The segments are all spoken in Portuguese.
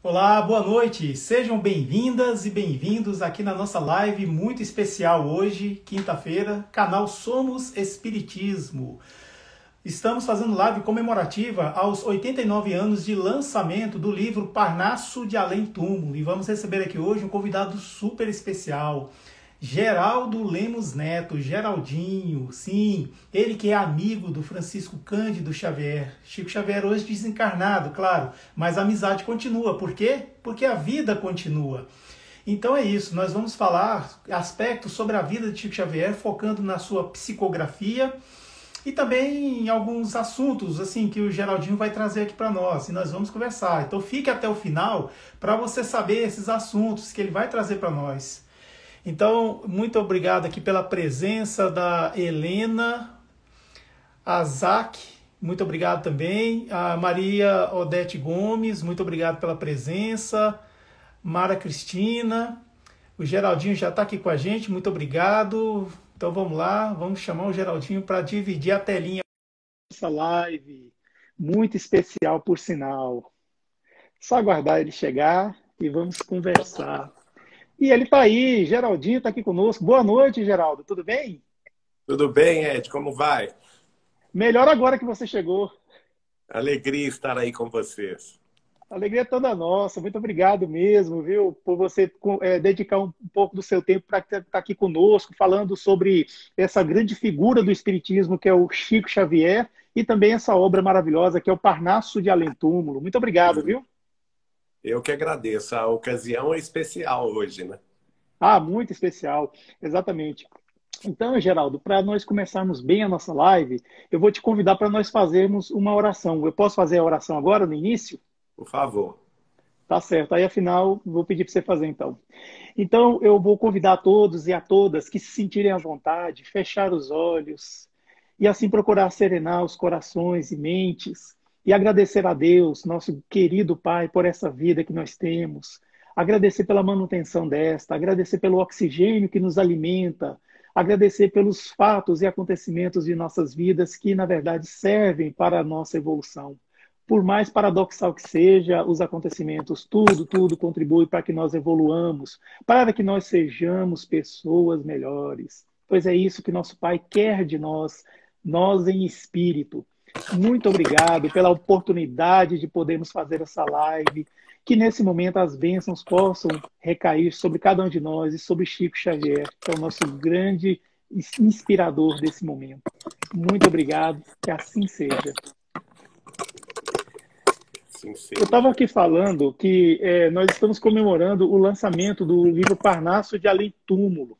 Olá, boa noite. Sejam bem-vindas e bem-vindos aqui na nossa live muito especial hoje, quinta-feira, canal Somos Espiritismo. Estamos fazendo live comemorativa aos 89 anos de lançamento do livro Parnaso de Além Túmulo. E vamos receber aqui hoje um convidado super especial, Geraldo Lemos Neto, Geraldinho, sim, ele que é amigo do Francisco Cândido Xavier. Chico Xavier hoje desencarnado, claro, mas a amizade continua. Por quê? Porque a vida continua. Então é isso, nós vamos falar aspectos sobre a vida de Chico Xavier, focando na sua psicografia e também em alguns assuntos assim que o Geraldinho vai trazer aqui para nós, e nós vamos conversar. Então fique até o final para você saber esses assuntos que ele vai trazer para nós. Então, muito obrigado aqui pela presença da Helena, a Zac, muito obrigado também, a Maria Odete Gomes, muito obrigado pela presença, Mara Cristina, o Geraldinho já está aqui com a gente, muito obrigado. Então vamos lá, vamos chamar o Geraldinho para dividir a telinha. Essa live, muito especial por sinal. Só aguardar ele chegar e vamos conversar. E ele está aí, Geraldinho está aqui conosco. Boa noite, Geraldo, tudo bem? Tudo bem, Ed, como vai? Melhor agora que você chegou. Alegria estar aí com vocês. A alegria é toda nossa, muito obrigado mesmo, viu, por você dedicar um pouco do seu tempo para estar aqui conosco, falando sobre essa grande figura do Espiritismo, que é o Chico Xavier, e também essa obra maravilhosa, que é o Parnaso de Além Túmulo. Muito obrigado, viu? Eu que agradeço. A ocasião é especial hoje, né? Ah, muito especial, exatamente. Então, Geraldo, para nós começarmos bem a nossa live, eu vou te convidar para nós fazermos uma oração. Eu posso fazer a oração agora, no início? Por favor. Tá certo. Aí, afinal, vou pedir para você fazer, então. Então, eu vou convidar a todos e a todas que se sentirem à vontade, fechar os olhos e assim procurar serenar os corações e mentes e agradecer a Deus, nosso querido Pai, por essa vida que nós temos, agradecer pela manutenção desta, agradecer pelo oxigênio que nos alimenta, agradecer pelos fatos e acontecimentos de nossas vidas que, na verdade, servem para a nossa evolução. Por mais paradoxal que seja os acontecimentos, tudo contribui para que nós evoluamos, para que nós sejamos pessoas melhores. Pois é isso que nosso Pai quer de nós, nós em espírito. Muito obrigado pela oportunidade de podermos fazer essa live, que nesse momento as bênçãos possam recair sobre cada um de nós e sobre Chico Xavier, que é o nosso grande inspirador desse momento. Muito obrigado, que assim seja. Eu estava aqui falando que nós estamos comemorando o lançamento do livro Parnaso de Além Túmulo,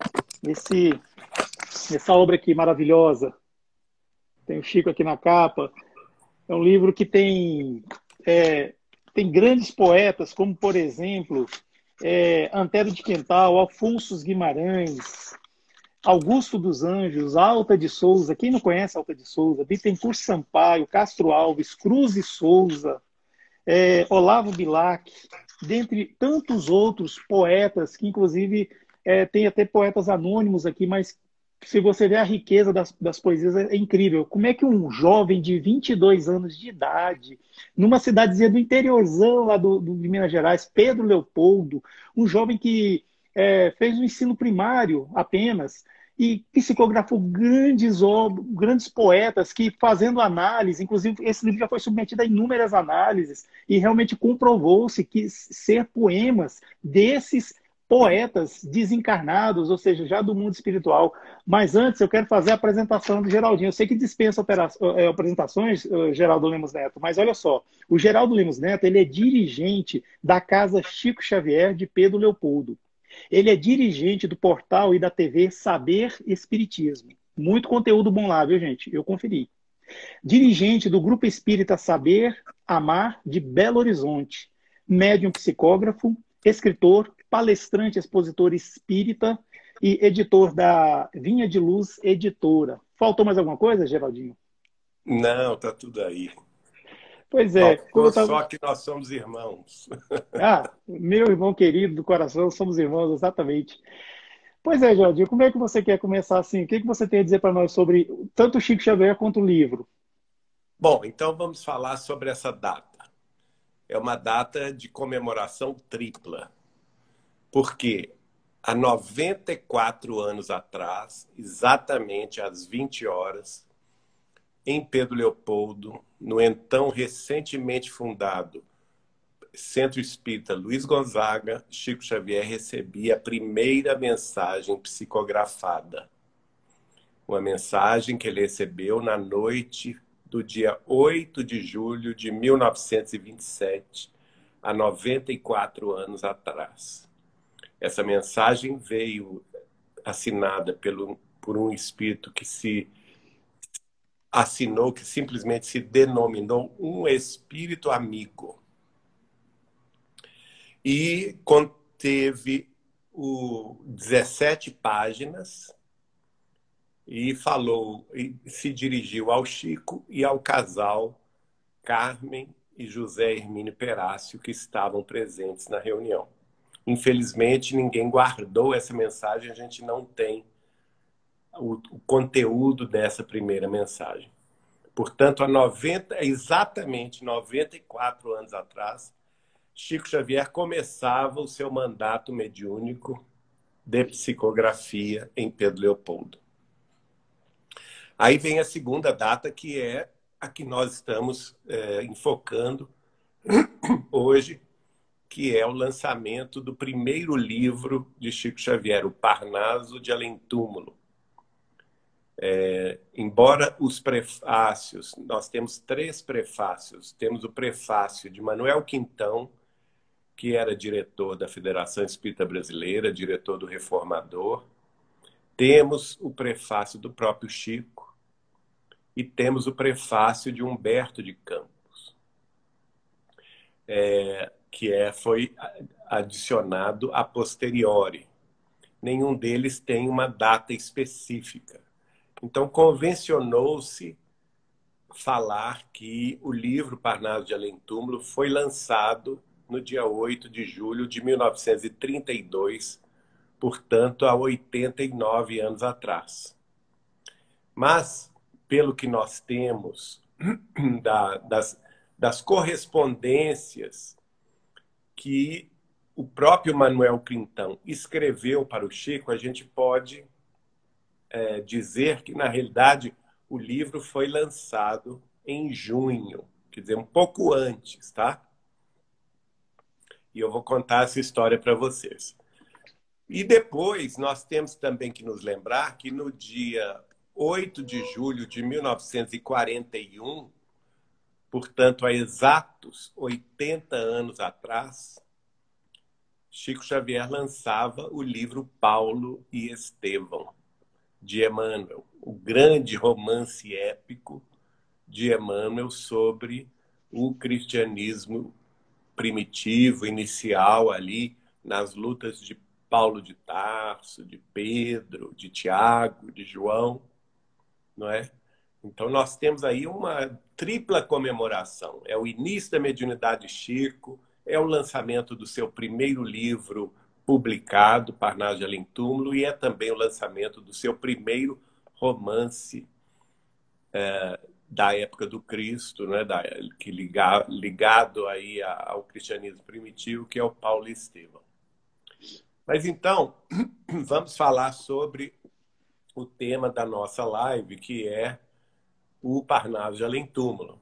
essa obra aqui maravilhosa. Tem o Chico aqui na capa. É um livro que tem grandes poetas, como, por exemplo, Antero de Quental, Alfonso Guimarães, Augusto dos Anjos, Alta de Souza. Quem não conhece Alta de Souza? Bittencourt Sampaio, Castro Alves, Cruz e Souza, Olavo Bilac, dentre tantos outros poetas, que inclusive tem até poetas anônimos aqui, mas se você ver a riqueza das poesias, é incrível. Como é que um jovem de 22 anos de idade, numa cidadezinha do interiorzão lá de Minas Gerais, Pedro Leopoldo, um jovem que fez o ensino primário apenas, e psicografou grandes poetas que, fazendo análise, inclusive esse livro já foi submetido a inúmeras análises, e realmente comprovou-se que ser poemas desses poetas desencarnados, ou seja, já do mundo espiritual. Mas antes eu quero fazer a apresentação do Geraldinho. Eu sei que dispensa apresentações, Geraldo Lemos Neto, mas olha só, o Geraldo Lemos Neto, ele é dirigente da Casa Chico Xavier de Pedro Leopoldo. Ele é dirigente do portal e da TV Saber Espiritismo. Muito conteúdo bom lá, viu, gente? Eu conferi. Dirigente do Grupo Espírita Saber Amar de Belo Horizonte. Médium psicógrafo, escritor, palestrante, expositor espírita e editor da Vinha de Luz Editora. Faltou mais alguma coisa, Geraldinho? Não, tá tudo aí. Pois é. Só que nós somos irmãos. Ah, meu irmão querido do coração, somos irmãos, exatamente. Pois é, Geraldinho, como é que você quer começar assim? O que você tem a dizer para nós sobre tanto o Chico Xavier quanto o livro? Bom, então vamos falar sobre essa data. é uma data de comemoração tripla, porque há 94 anos atrás, exatamente às 20 horas, em Pedro Leopoldo, no então recentemente fundado Centro Espírita Luiz Gonzaga, Chico Xavier recebia a primeira mensagem psicografada. Uma mensagem que ele recebeu na noite do dia 8 de julho de 1927, há 94 anos atrás. Essa mensagem veio assinada por um espírito que se assinou, que simplesmente se denominou um espírito amigo. E conteve 17 páginas e falou, e se dirigiu ao Chico e ao casal Carmen e José Hermínio Perácio, que estavam presentes na reunião. Infelizmente, ninguém guardou essa mensagem, a gente não tem o conteúdo dessa primeira mensagem. Portanto, exatamente 94 anos atrás, Chico Xavier começava o seu mandato mediúnico de psicografia em Pedro Leopoldo. Aí vem a segunda data, que é a que nós estamos enfocando hoje, que é o lançamento do primeiro livro de Chico Xavier, o Parnaso de Além-Túmulo. Embora os prefácios, nós temos 3 prefácios. Temos o prefácio de Manuel Quintão, que era diretor da Federação Espírita Brasileira, diretor do Reformador. Temos o prefácio do próprio Chico e temos o prefácio de Humberto de Campos, que foi adicionado a posteriori. Nenhum deles tem uma data específica. Então, convencionou-se falar que o livro Parnaso de Além-Túmulo foi lançado no dia 8 de julho de 1932, portanto, há 89 anos atrás. Mas, pelo que nós temos das correspondências que o próprio Manuel Quintão escreveu para o Chico, a gente pode dizer que, na realidade, o livro foi lançado em junho, quer dizer, um pouco antes, tá? E eu vou contar essa história para vocês. E depois, nós temos também que nos lembrar que no dia 8 de julho de 1941, portanto, há exatos 80 anos atrás, Chico Xavier lançava o livro Paulo e Estevão, de Emmanuel, o grande romance épico de Emmanuel sobre o cristianismo primitivo, inicial ali, nas lutas de Paulo de Tarso, de Pedro, de Tiago, de João, não é? Então nós temos aí uma tripla comemoração. É o início da mediunidade de Chico, é o lançamento do seu primeiro livro publicado, Parnaso de Além-Túmulo, e é também o lançamento do seu primeiro romance da época do Cristo, né, ligado aí ao cristianismo primitivo, que é o Paulo e Estevão. Mas então, vamos falar sobre o tema da nossa live, que é o Parnaso de Além-Túmulo.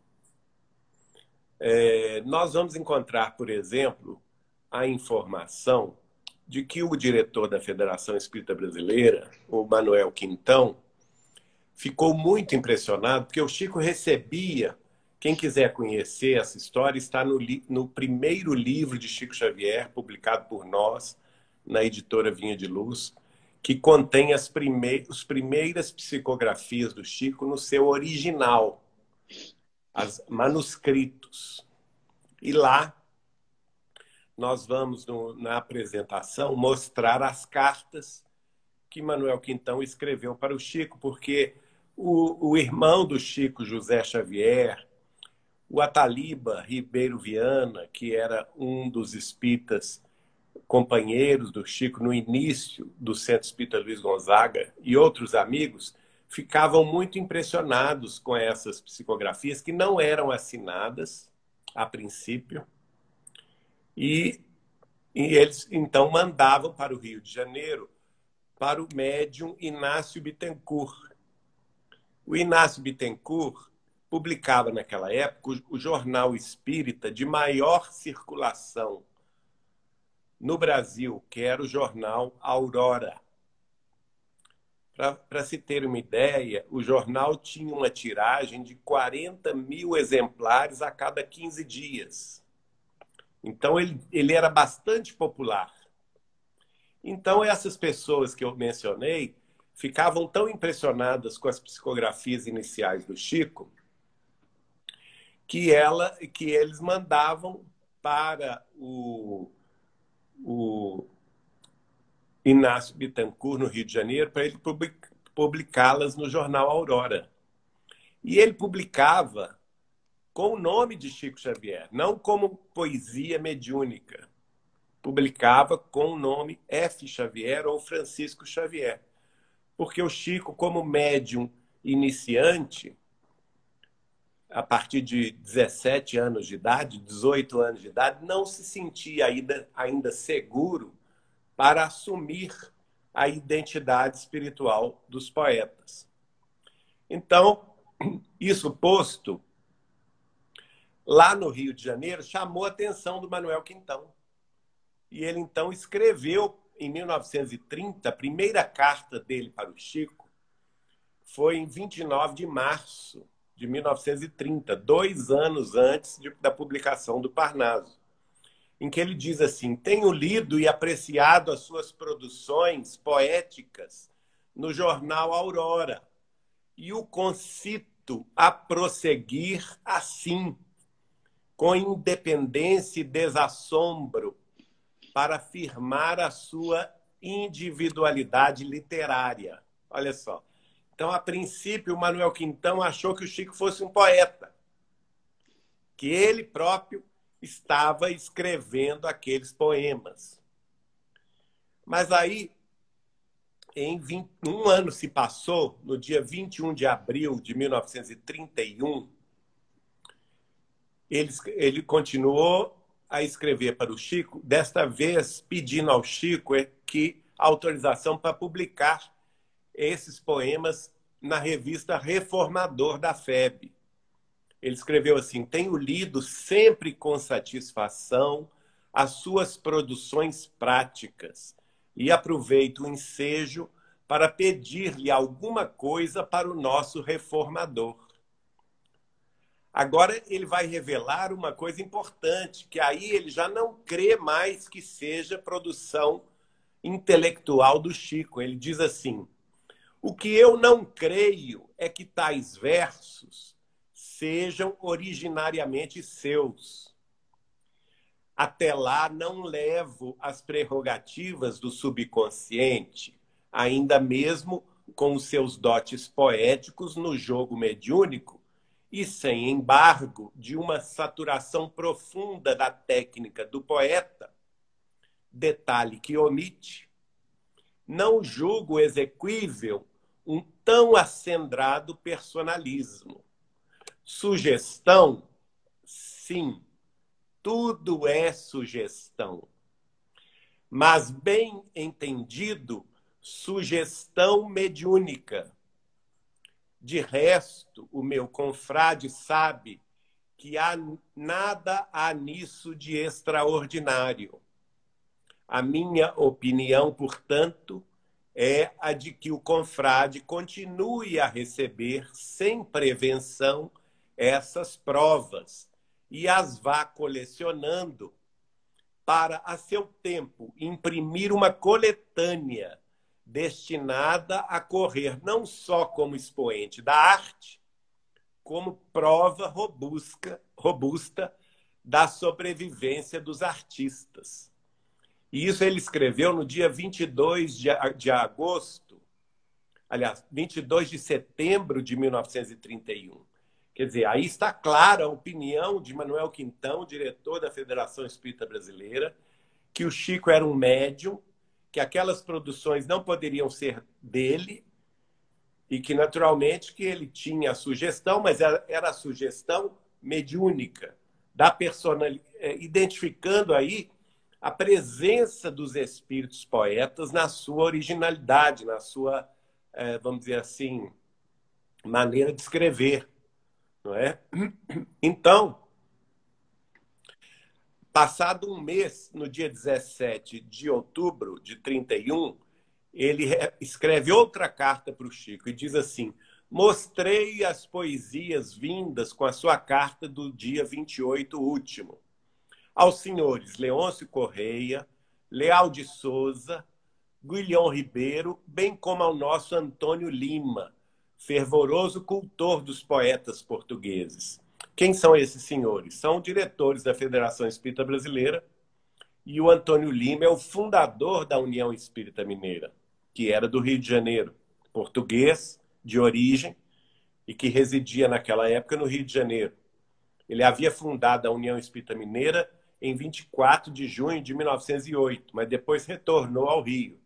Nós vamos encontrar, por exemplo, a informação de que o diretor da Federação Espírita Brasileira, o Manuel Quintão, ficou muito impressionado, porque o Chico recebia, quem quiser conhecer essa história, está no primeiro livro de Chico Xavier, publicado por nós, na editora Vinha de Luz, que contém as primeiras psicografias do Chico no seu original, os manuscritos. E lá nós vamos, na apresentação, mostrar as cartas que Manuel Quintão escreveu para o Chico, porque o irmão do Chico, José Xavier, o Ataliba Ribeiro Viana, que era um dos espíritas companheiros do Chico no início do Centro Espírita Luiz Gonzaga, e outros amigos, ficavam muito impressionados com essas psicografias, que não eram assinadas a princípio, E, e eles, então, mandavam para o Rio de Janeiro para o médium Inácio Bittencourt. O Inácio Bittencourt publicava, naquela época, o jornal espírita de maior circulação no Brasil, que era o jornal Aurora. Para se ter uma ideia, o jornal tinha uma tiragem de 40.000 exemplares a cada 15 dias. Então, ele era bastante popular. Então, essas pessoas que eu mencionei ficavam tão impressionadas com as psicografias iniciais do Chico que eles mandavam para o Inácio Bittencourt, no Rio de Janeiro, para ele publicá-las no jornal Aurora. E ele publicava com o nome de Chico Xavier, não como poesia mediúnica. Publicava com o nome F. Xavier ou Francisco Xavier. Porque o Chico, como médium iniciante, a partir de 17 anos de idade, 18 anos de idade, não se sentia ainda seguro para assumir a identidade espiritual dos poetas. Então, isso posto, lá no Rio de Janeiro, chamou a atenção do Manuel Quintão. E ele, então, escreveu, em 1930, a primeira carta dele para o Chico foi em 29 de março de 1930, 2 anos antes da publicação do Parnaso, em que ele diz assim: tenho lido e apreciado as suas produções poéticas no jornal Aurora e o concito a prosseguir assim, com independência e desassombro, para afirmar a sua individualidade literária. Olha só. Então, a princípio, o Manuel Quintão achou que o Chico fosse um poeta, que ele próprio estava escrevendo aqueles poemas. Mas aí, um ano se passou, no dia 21 de abril de 1931, ele continuou a escrever para o Chico, desta vez pedindo ao Chico autorização para publicar esses poemas na revista Reformador da FEB. Ele escreveu assim: tenho lido sempre com satisfação as suas produções práticas e aproveito o ensejo para pedir-lhe alguma coisa para o nosso reformador. Agora ele vai revelar uma coisa importante, que aí ele já não crê mais que seja produção intelectual do Chico. Ele diz assim: o que eu não creio é que tais versos sejam originariamente seus. Até lá não levo as prerrogativas do subconsciente, ainda mesmo com os seus dotes poéticos no jogo mediúnico, e sem embargo de uma saturação profunda da técnica do poeta, detalhe que omite, não julgo exequível um tão acendrado personalismo. Sugestão, sim, tudo é sugestão. Mas, bem entendido, sugestão mediúnica. De resto, o meu confrade sabe que nada há nisso de extraordinário. A minha opinião, portanto, é a de que o confrade continue a receber, sem prevenção, essas provas e as vá colecionando para, a seu tempo, imprimir uma coletânea destinada a correr não só como expoente da arte, como prova robusta da sobrevivência dos artistas. E isso ele escreveu no dia 22 de agosto, aliás, 22 de setembro de 1931. Quer dizer, aí está clara a opinião de Manuel Quintão, diretor da Federação Espírita Brasileira, que o Chico era um médium, que aquelas produções não poderiam ser dele e que, naturalmente, que ele tinha a sugestão, mas era a sugestão mediúnica, da personalidade, identificando aí a presença dos espíritos poetas na sua originalidade, na sua, vamos dizer assim, maneira de escrever, não é? Então, passado um mês, no dia 17 de outubro de 31, ele escreve outra carta para o Chico e diz assim: mostrei as poesias vindas com a sua carta do dia 28 último aos senhores Leôncio Correia, Leal de Souza, Guilhom Ribeiro, bem como ao nosso Antônio Lima, fervoroso cultor dos poetas portugueses. Quem são esses senhores? São diretores da Federação Espírita Brasileira, e o Antônio Lima é o fundador da União Espírita Mineira, que era do Rio de Janeiro, português de origem e que residia naquela época no Rio de Janeiro. Ele havia fundado a União Espírita Mineira em 24 de junho de 1908, mas depois retornou ao Rio.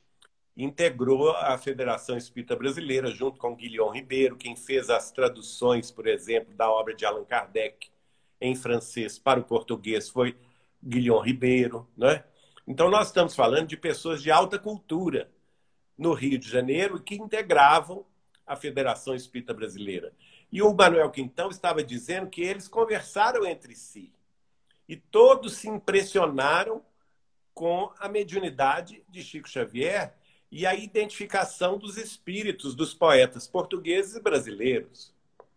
Integrou a Federação Espírita Brasileira junto com Guilhom Ribeiro, quem fez as traduções, por exemplo, da obra de Allan Kardec em francês para o português foi Guilhom Ribeiro, né? Então nós estamos falando de pessoas de alta cultura no Rio de Janeiro que integravam a Federação Espírita Brasileira. E o Manuel Quintão estava dizendo que eles conversaram entre si e todos se impressionaram com a mediunidade de Chico Xavier e a identificação dos espíritos dos poetas portugueses e brasileiros.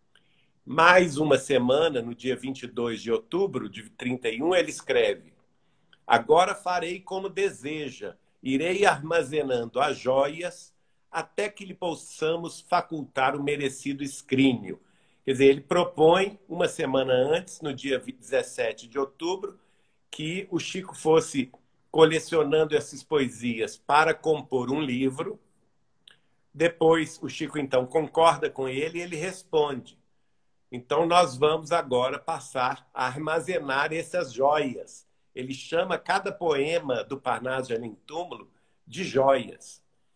Mais uma semana, no dia 22 de outubro de 31, ele escreve: agora farei como deseja, irei armazenando as joias até que lhe possamos facultar o merecido escrínio. Quer dizer, ele propõe, uma semana antes, no dia 17 de outubro, que o Chico fosse colecionando essas poesias para compor um livro. Depois, o Chico, então, concorda com ele e ele responde: então, nós vamos agora passar a armazenar essas joias. Ele chama cada poema do Parnaso de Além Túmulo de joias.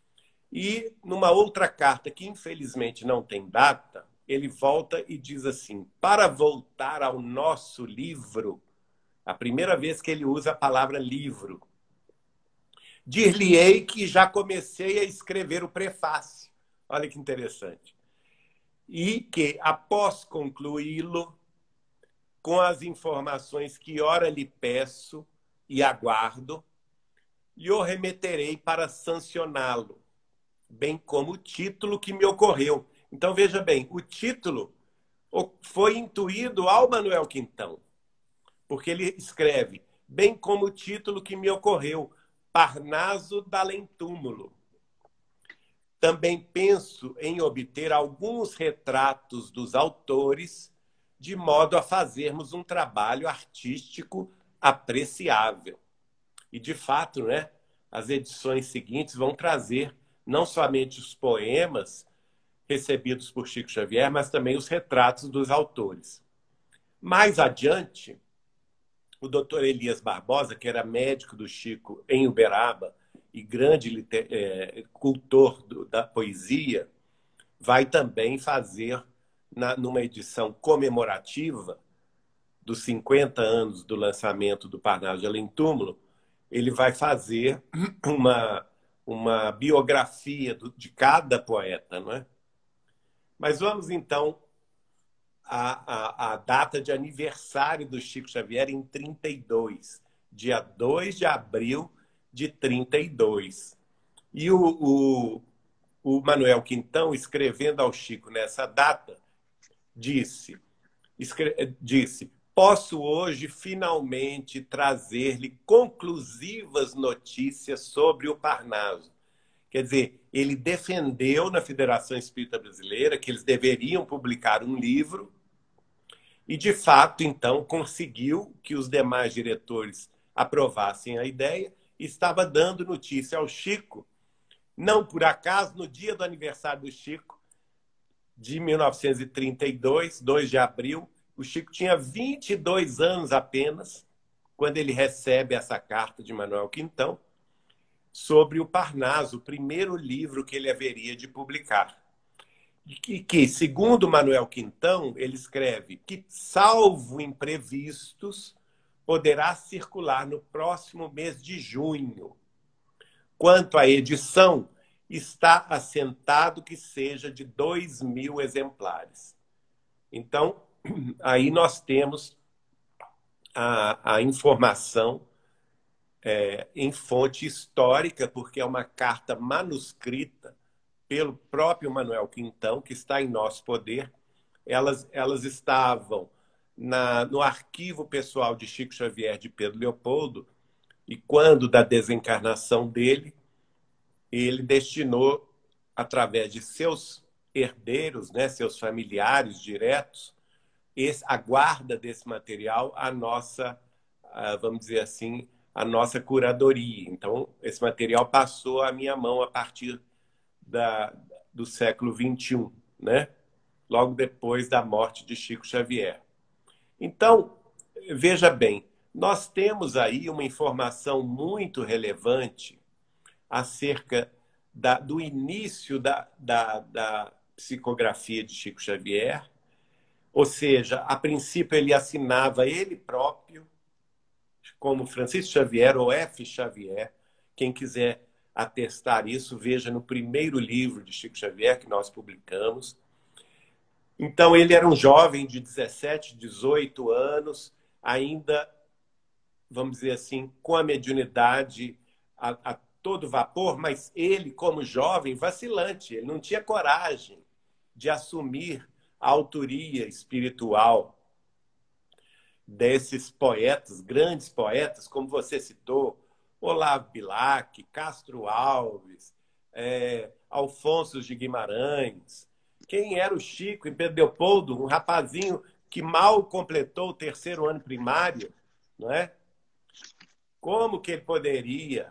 E, numa outra carta, que infelizmente não tem data, ele volta e diz assim: para voltar ao nosso livro, a primeira vez que ele usa a palavra livro, dir-lhe-ei que já comecei a escrever o prefácio. Olha que interessante. E que, após concluí-lo, com as informações que ora lhe peço e aguardo, lhe o remeterei para sancioná-lo, bem como o título que me ocorreu. Então, veja bem, o título foi intuído ao Manuel Quintão, porque ele escreve, bem como o título que me ocorreu, Parnaso da Além Túmulo. Também penso em obter alguns retratos dos autores, de modo a fazermos um trabalho artístico apreciável. E, de fato, né, as edições seguintes vão trazer não somente os poemas recebidos por Chico Xavier, mas também os retratos dos autores. Mais adiante, o doutor Elias Barbosa, que era médico do Chico em Uberaba e grande cultor da poesia, vai também fazer, numa edição comemorativa dos 50 anos do lançamento do Parnaso de Além Túmulo, ele vai fazer uma biografia de cada poeta, não é? Mas vamos, então, à data de aniversário do Chico Xavier em 32, dia 2 de abril de 32. E o Manuel Quintão, escrevendo ao Chico nessa data, disse: posso hoje finalmente trazer-lhe conclusivas notícias sobre o Parnaso. Quer dizer, ele defendeu na Federação Espírita Brasileira que eles deveriam publicar um livro e, de fato, então, conseguiu que os demais diretores aprovassem a ideia e estava dando notícia ao Chico. Não por acaso, no dia do aniversário do Chico, de 1932, 2 de abril, o Chico tinha 22 anos apenas, quando ele recebe essa carta de Manuel Quintão sobre o Parnaso, o primeiro livro que ele haveria de publicar. que, segundo Manuel Quintão, ele escreve que, salvo imprevistos, poderá circular no próximo mês de junho. Quanto à edição, está assentado que seja de 2.000 exemplares. Então, aí nós temos a informação em fonte histórica, porque é uma carta manuscrita pelo próprio Manuel Quintão, que está em nosso poder. Elas estavam no arquivo pessoal de Chico Xavier de Pedro Leopoldo, e quando da desencarnação dele, ele destinou, através de seus herdeiros, né, seus familiares diretos, a guarda desse material à nossa, vamos dizer assim, a nossa curadoria. Então, esse material passou à minha mão a partir do século XXI, né? Logo depois da morte de Chico Xavier. Então, veja bem, nós temos aí uma informação muito relevante acerca do início da psicografia de Chico Xavier, ou seja, a princípio ele assinava ele próprio, como Francisco Xavier ou F. Xavier. Quem quiser atestar isso, veja no primeiro livro de Chico Xavier que nós publicamos. Então, ele era um jovem de 17, 18 anos, ainda, vamos dizer assim, com a mediunidade a todo vapor, mas ele, como jovem, vacilante. Ele não tinha coragem de assumir a autoria espiritual desses poetas, grandes poetas, como você citou, Olavo Bilac, Castro Alves, Alfonso de Guimarães. Quem era o Chico em Pedro Leopoldo? Um rapazinho que mal completou o 3º ano primário, não é? Como que ele poderia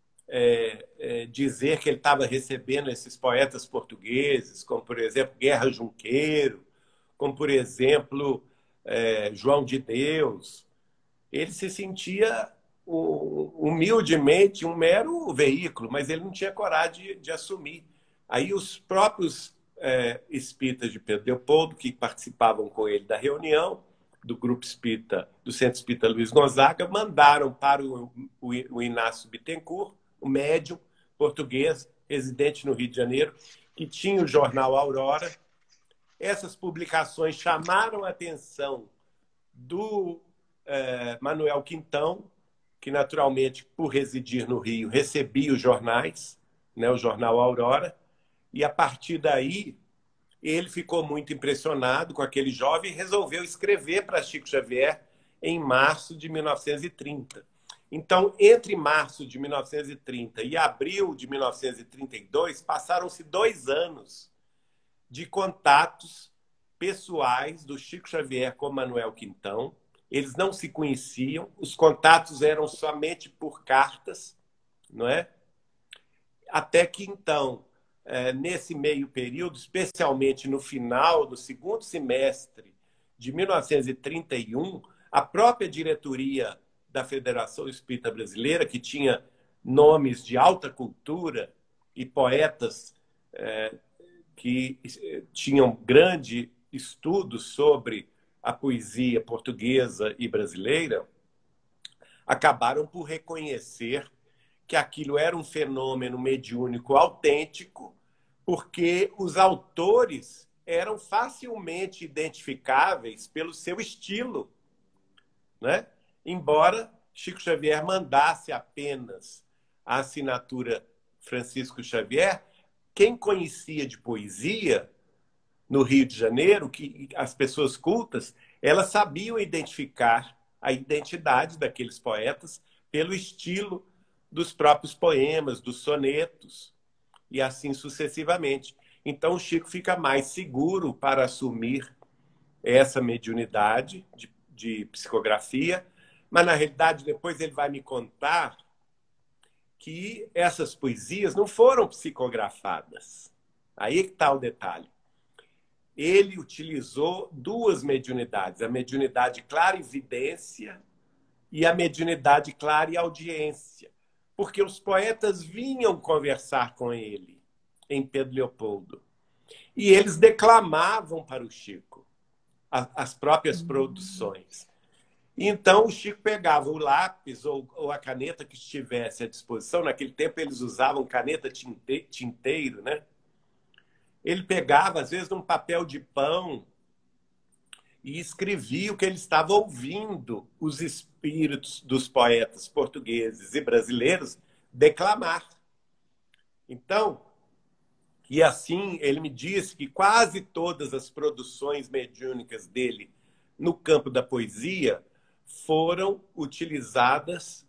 dizer que ele estava recebendo esses poetas portugueses, como, por exemplo, Guerra Junqueiro, como, por exemplo, João de Deus? Ele se sentia humildemente um mero veículo, mas ele não tinha coragem de assumir. Aí os próprios espíritas de Pedro Leopoldo, que participavam com ele da reunião do grupo espírita, do Centro Espírita Luiz Gonzaga, mandaram para o Inácio Bittencourt, o médium português, residente no Rio de Janeiro, que tinha o jornal Aurora. Essas publicações chamaram a atenção do Manuel Quintão, que naturalmente, por residir no Rio, recebia os jornais, né, o jornal Aurora, e a partir daí ele ficou muito impressionado com aquele jovem e resolveu escrever para Chico Xavier em março de 1930. Então, entre março de 1930 e abril de 1932, passaram-se 2 anos de contatos pessoais do Chico Xavier com Manuel Quintão. Eles não se conheciam, os contatos eram somente por cartas, não é? Até que, então, nesse meio período, especialmente no final do 2º semestre de 1931, a própria diretoria da Federação Espírita Brasileira, que tinha nomes de alta cultura e poetas que tinham grande estudo sobre a poesia portuguesa e brasileira, acabaram por reconhecer que aquilo era um fenômeno mediúnico autêntico, porque os autores eram facilmente identificáveis pelo seu estilo, né? Embora Chico Xavier mandasse apenas a assinatura Francisco Xavier, quem conhecia de poesia no Rio de Janeiro, que as pessoas cultas, elas sabiam identificar a identidade daqueles poetas pelo estilo dos próprios poemas, dos sonetos, e assim sucessivamente. Então, o Chico fica mais seguro para assumir essa mediunidade de psicografia, mas, na realidade, depois ele vai me contar que essas poesias não foram psicografadas. Aí que está o detalhe. Ele utilizou 2 mediunidades, a mediunidade clarividência e a mediunidade clareaudiência, porque os poetas vinham conversar com ele em Pedro Leopoldo. E eles declamavam para o Chico as próprias produções. Então, o Chico pegava o lápis ou a caneta que estivesse à disposição. Naquele tempo, eles usavam caneta tinteiro, né? Ele pegava, às vezes, um papel de pão e escrevia o que ele estava ouvindo os espíritos dos poetas portugueses e brasileiros declamar. Então, e assim ele me disse que quase todas as produções mediúnicas dele no campo da poesia foram utilizadas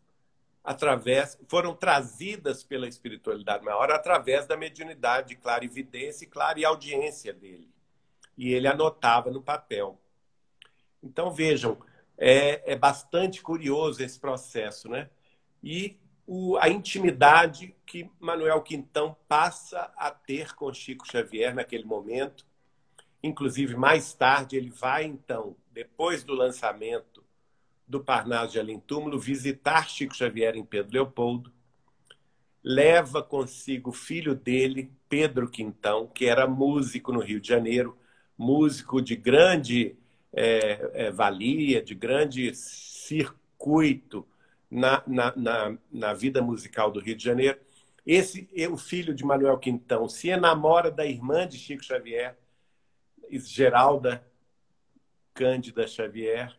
foram trazidas pela espiritualidade maior através da mediunidade, clarividência e clareaudiência dele. E ele anotava no papel. Então, vejam, é bastante curioso esse processo, né? E a intimidade que Manuel Quintão passa a ter com Chico Xavier naquele momento. Inclusive, mais tarde, ele vai, então, depois do lançamento do Parnaso de Além Túmulo, visitar Chico Xavier em Pedro Leopoldo. Leva consigo o filho dele, Pedro Quintão, que era músico no Rio de Janeiro, músico de grande valia, de grande circuito na vida musical do Rio de Janeiro. O filho de Manuel Quintão se enamora da irmã de Chico Xavier, Geralda Cândida Xavier,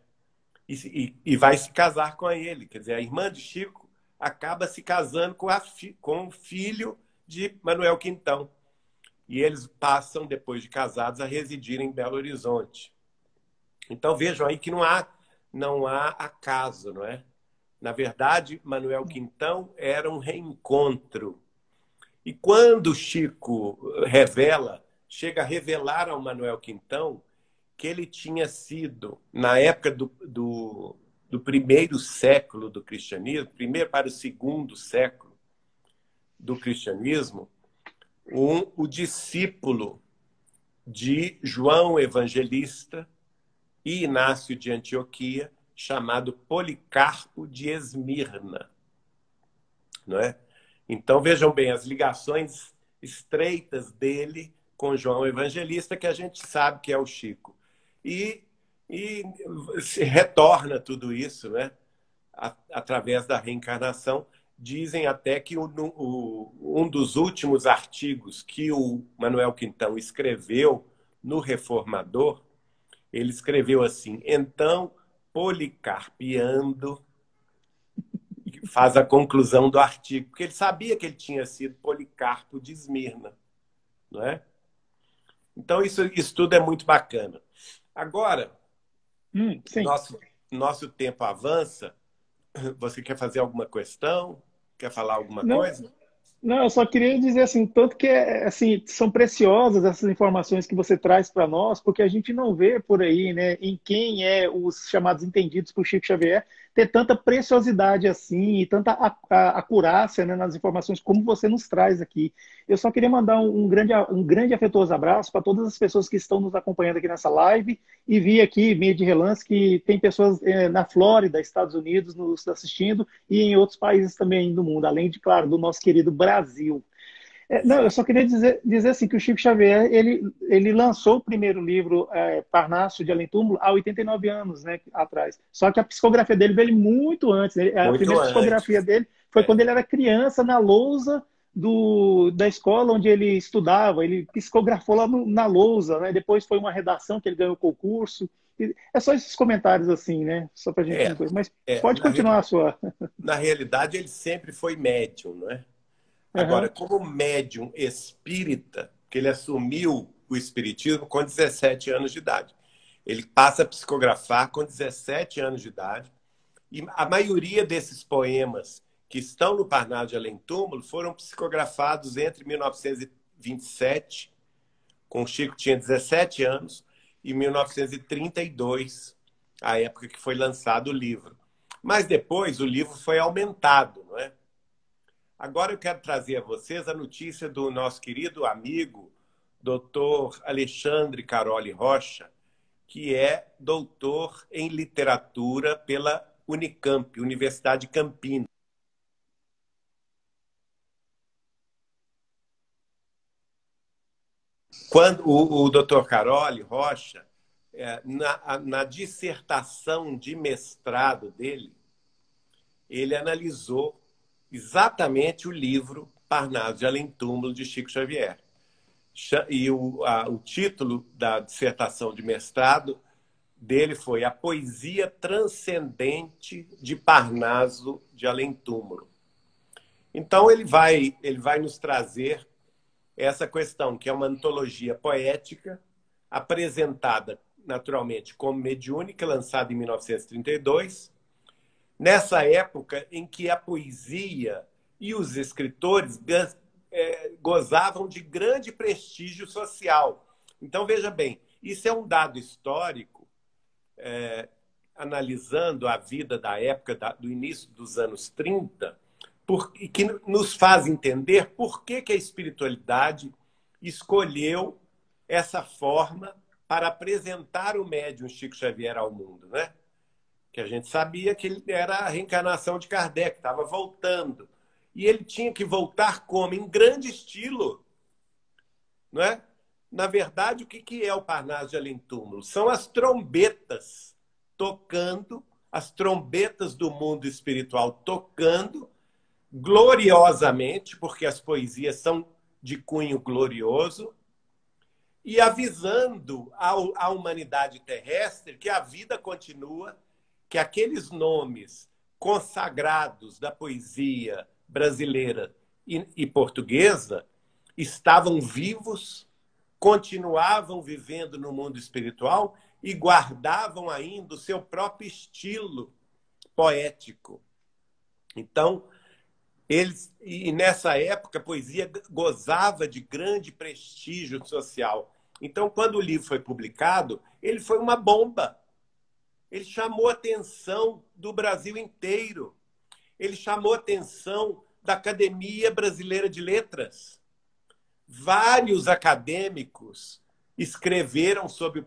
e vai se casar com ele. Quer dizer, a irmã de Chico acaba se casando com o filho de Manuel Quintão. E eles passam, depois de casados, a residir em Belo Horizonte. Então, vejam aí que não há acaso, não é? Na verdade, Manuel Quintão era um reencontro. E quando Chico chega a revelar ao Manuel Quintão que ele tinha sido, na época do primeiro século do cristianismo, primeiro para o segundo século do cristianismo, o discípulo de João Evangelista e Inácio de Antioquia, chamado Policarpo de Esmirna. Não é? Então, vejam bem, as ligações estreitas dele com João Evangelista, que a gente sabe que é o Chico. E se retorna tudo isso, né? Através da reencarnação. Dizem até que um dos últimos artigos que o Manuel Quintão escreveu no Reformador, ele escreveu assim: então, policarpiando, faz a conclusão do artigo, porque ele sabia que ele tinha sido Policarpo de Esmirna, não é? Então, isso tudo é muito bacana. Agora, nosso tempo avança. Você quer fazer alguma questão? Quer falar alguma coisa? Não, eu só queria dizer assim, tanto que assim, são preciosas essas informações que você traz para nós, porque a gente não vê por aí, né, em quem os chamados entendidos por Chico Xavier ter tanta preciosidade assim e tanta acurácia, né, nas informações como você nos traz aqui. Eu só queria mandar um grande afetuoso abraço para todas as pessoas que estão nos acompanhando aqui nessa live e vi aqui, meio de relance, que tem pessoas na Flórida, Estados Unidos, nos assistindo e em outros países também do mundo, além de, claro, do nosso querido Brasil. Não, eu só queria dizer assim, que o Chico Xavier, ele lançou o primeiro livro, Parnaso de Além Túmulo, há 89 anos, né, atrás. Só que a psicografia dele veio muito antes. A primeira psicografia dele foi quando ele era criança, na lousa da escola onde ele estudava. Ele psicografou lá na lousa, né? Depois foi uma redação que ele ganhou o concurso. É só esses comentários assim, né? Só pra gente... Mas pode continuar a sua... Na realidade, ele sempre foi médium, não é? Agora, como médium espírita, que ele assumiu o espiritismo com 17 anos de idade. Ele passa a psicografar com 17 anos de idade. E a maioria desses poemas que estão no Parnaso de Além Túmulo foram psicografados entre 1927, com o Chico tinha 17 anos, e 1932, a época que foi lançado o livro. Mas depois o livro foi aumentado, não é? Agora eu quero trazer a vocês a notícia do nosso querido amigo, doutor Alexandre Caroli Rocha, que é doutor em literatura pela Unicamp, Universidade de Campinas. quando o Dr. Carole Rocha, na dissertação de mestrado dele, ele analisou exatamente o livro Parnaso de Além Túmulo, de Chico Xavier. E o título da dissertação de mestrado dele foi A Poesia Transcendente de Parnaso de Além Túmulo. Então, ele vai nos trazer essa questão, que é uma antologia poética, apresentada, naturalmente, como mediúnica, lançada em 1932, nessa época em que a poesia e os escritores gozavam de grande prestígio social. Então, veja bem, isso é um dado histórico, analisando a vida da época do início dos anos 30, que nos faz entender por que a espiritualidade escolheu essa forma para apresentar o médium Chico Xavier ao mundo, né? Que a gente sabia que ele era a reencarnação de Kardec, estava voltando. E ele tinha que voltar como? Em grande estilo. Não é? Na verdade, o que é o Parnaso de Além Túmulo? São as trombetas tocando, as trombetas do mundo espiritual tocando gloriosamente, porque as poesias são de cunho glorioso, e avisando à humanidade terrestre que a vida continua, que aqueles nomes consagrados da poesia brasileira e portuguesa estavam vivos, continuavam vivendo no mundo espiritual e guardavam ainda o seu próprio estilo poético. Então, e nessa época a poesia gozava de grande prestígio social. Então, quando o livro foi publicado, ele foi uma bomba. Ele chamou a atenção do Brasil inteiro. Ele chamou a atenção da Academia Brasileira de Letras. Vários acadêmicos escreveram sobre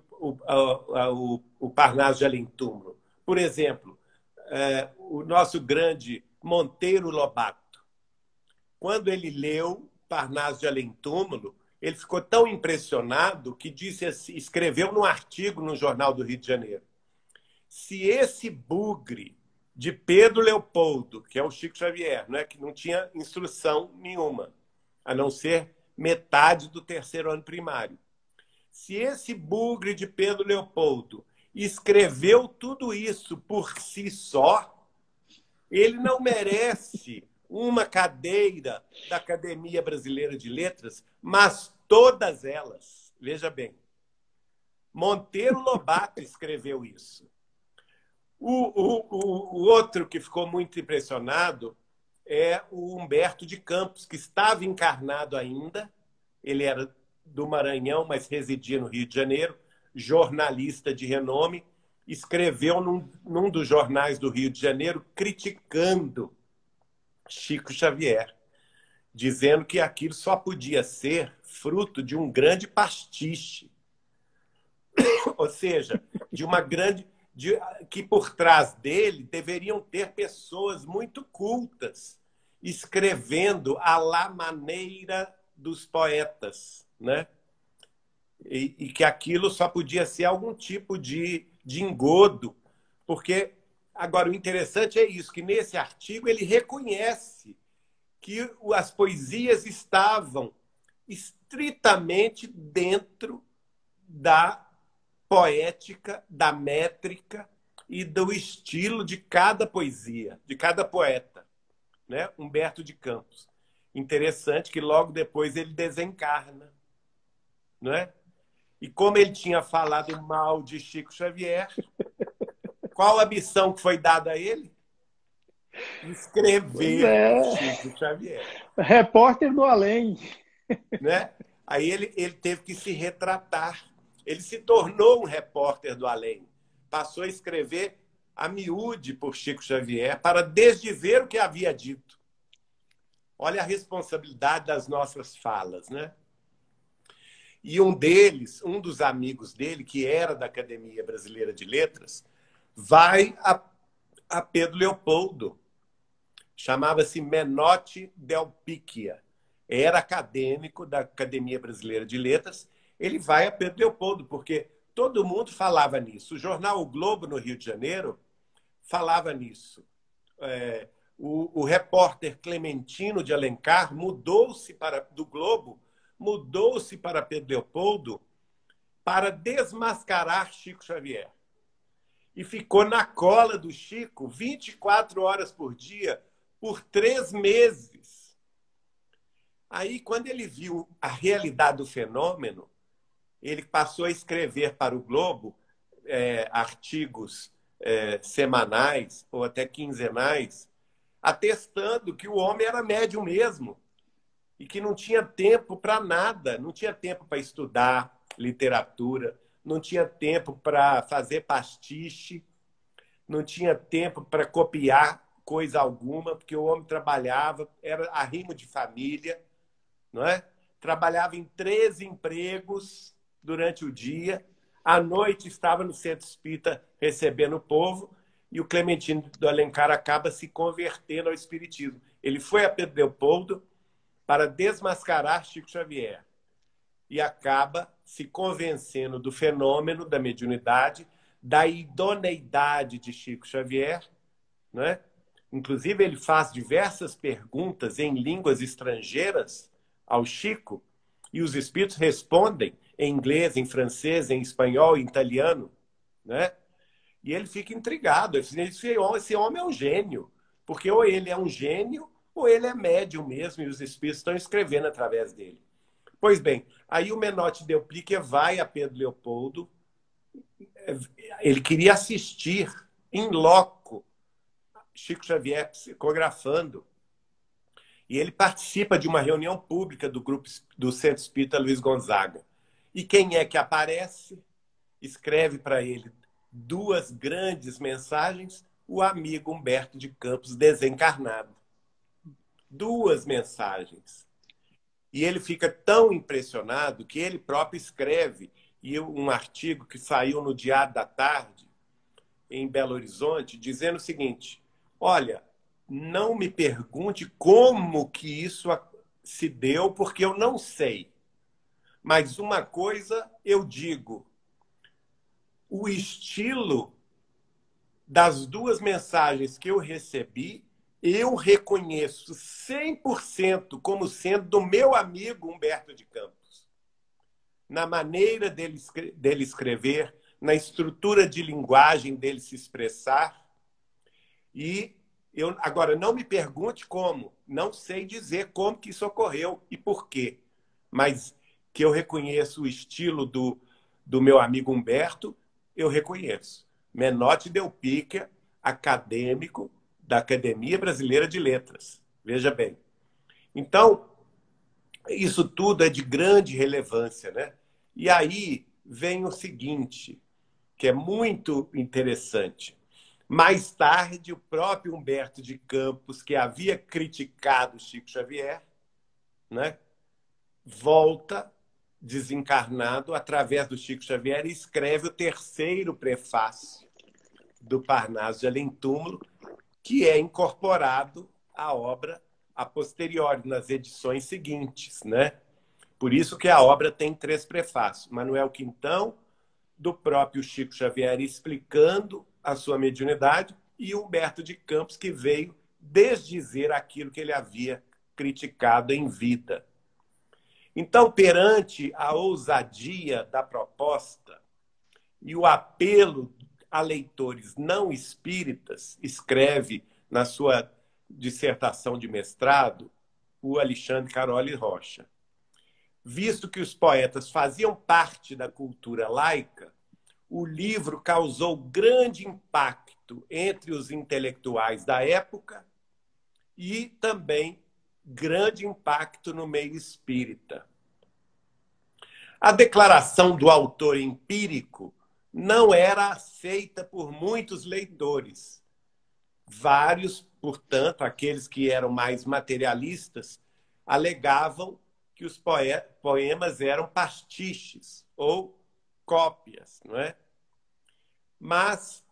o Parnaso de Além Túmulo. Por exemplo, o nosso grande Monteiro Lobato. Quando ele leu Parnaso de Além Túmulo, ele ficou tão impressionado que escreveu num artigo no Jornal do Rio de Janeiro: se esse bugre de Pedro Leopoldo, que é o Chico Xavier, né, que não tinha instrução nenhuma, a não ser metade do terceiro ano primário, se esse bugre de Pedro Leopoldo escreveu tudo isso por si só, ele não merece uma cadeira da Academia Brasileira de Letras, mas todas elas. Veja bem, Monteiro Lobato escreveu isso. O outro que ficou muito impressionado é o Humberto de Campos, que estava encarnado ainda. Ele era do Maranhão, mas residia no Rio de Janeiro, jornalista de renome, escreveu num dos jornais do Rio de Janeiro criticando Chico Xavier, dizendo que aquilo só podia ser fruto de um grande pastiche. Ou seja, de uma grande... que por trás dele deveriam ter pessoas muito cultas, escrevendo à la maneira dos poetas, né? E que aquilo só podia ser algum tipo de engodo, porque... Agora, o interessante é isso, que nesse artigo ele reconhece que as poesias estavam estritamente dentro da poética, da métrica e do estilo de cada poesia, de cada poeta, né? Humberto de Campos. Interessante que logo depois ele desencarna, não é? E como ele tinha falado mal de Chico Xavier, qual a missão que foi dada a ele? Escrever Chico Xavier. Repórter do além. Né? Aí ele teve que se retratar. Ele se tornou um repórter do além. Passou a escrever a miúde por Chico Xavier para desdizer o que havia dito. Olha a responsabilidade das nossas falas, né? E um dos amigos dele, que era da Academia Brasileira de Letras, vai a Pedro Leopoldo. Chamava-se Menotti Del Picchia. Era acadêmico da Academia Brasileira de Letras ele vai a Pedro Leopoldo, porque todo mundo falava nisso. O jornal O Globo, no Rio de Janeiro, falava nisso. O repórter Clementino de Alencar mudou-se do Globo, mudou-se para Pedro Leopoldo para desmascarar Chico Xavier. E ficou na cola do Chico 24 horas por dia, por 3 meses. Aí, quando ele viu a realidade do fenômeno, ele passou a escrever para o Globo artigos semanais ou até quinzenais, atestando que o homem era médium mesmo e que não tinha tempo para nada, não tinha tempo para estudar literatura, não tinha tempo para fazer pastiche, não tinha tempo para copiar coisa alguma, porque o homem trabalhava, era arrimo de família, não é? Trabalhava em 3 empregos durante o dia, à noite estava no centro espírita recebendo o povo, e o Clementino do Alencar acaba se convertendo ao espiritismo. Ele foi a Pedro Leopoldo para desmascarar Chico Xavier e acaba se convencendo do fenômeno da mediunidade, da idoneidade de Chico Xavier, né? Inclusive, ele faz diversas perguntas em línguas estrangeiras ao Chico, e os espíritos respondem em inglês, em francês, em espanhol, em italiano, né? E ele fica intrigado. Ele diz, esse homem é um gênio, porque ou ele é um gênio ou ele é médium mesmo, e os espíritos estão escrevendo através dele. Pois bem, aí o Menotti Delplique vai a Pedro Leopoldo. Ele queria assistir em loco Chico Xavier psicografando. E ele participa de uma reunião pública do grupo do Centro Espírita Luiz Gonzaga. E quem é que aparece? Escreve para ele 2 grandes mensagens, o amigo Humberto de Campos, desencarnado. 2 mensagens. E ele fica tão impressionado que ele próprio escreve, e um artigo que saiu no Diário da Tarde, em Belo Horizonte, dizendo o seguinte: olha, não me pergunte como que isso se deu, porque eu não sei. Mas uma coisa eu digo, o estilo das 2 mensagens que eu recebi, eu reconheço 100% como sendo do meu amigo Humberto de Campos. Na maneira dele escrever, na estrutura de linguagem dele se expressar. E agora, não me pergunte como, não sei dizer como que isso ocorreu e por quê, mas que eu reconheço o estilo do meu amigo Humberto, eu reconheço. Menotti Delpica, acadêmico da Academia Brasileira de Letras. Veja bem. Então, isso tudo é de grande relevância, né? E aí vem o seguinte, que é muito interessante. Mais tarde, o próprio Humberto de Campos, que havia criticado Chico Xavier, né, volta desencarnado através do Chico Xavier e escreve o 3º prefácio do Parnaso de Além Túmulo, que é incorporado à obra a posteriori, nas edições seguintes, né? Por isso que a obra tem 3 prefácios. Manuel Quintão, do próprio Chico Xavier, explicando a sua mediunidade, e Humberto de Campos, que veio desdizer aquilo que ele havia criticado em vida. Então, perante a ousadia da proposta e o apelo a leitores não espíritas, escreve na sua dissertação de mestrado o Alexandre Caroli Rocha. Visto que os poetas faziam parte da cultura laica, o livro causou grande impacto entre os intelectuais da época e também grande impacto no meio espírita. A declaração do autor empírico não era aceita por muitos leitores. Vários, portanto, aqueles que eram mais materialistas, alegavam que os poemas eram pastiches ou cópias, não é? Mas